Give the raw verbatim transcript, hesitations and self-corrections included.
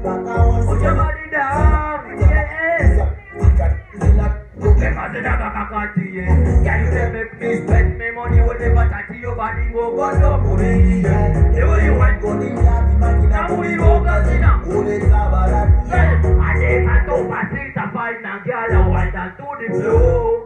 Put your body down, yeah. Because the never can to you. Can you tell me please spend me money whatever that your body go go no money. The way you want go in now we go go see now. And if I don't pass it, I find a girl I want to do the flow.